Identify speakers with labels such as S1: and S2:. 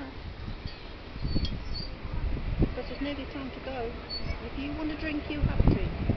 S1: now. But it's nearly time to go. If you want a drink, you have to.